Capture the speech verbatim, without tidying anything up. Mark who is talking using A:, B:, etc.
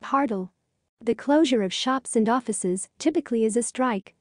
A: Hartal. The closure of shops and offices typically is a strike.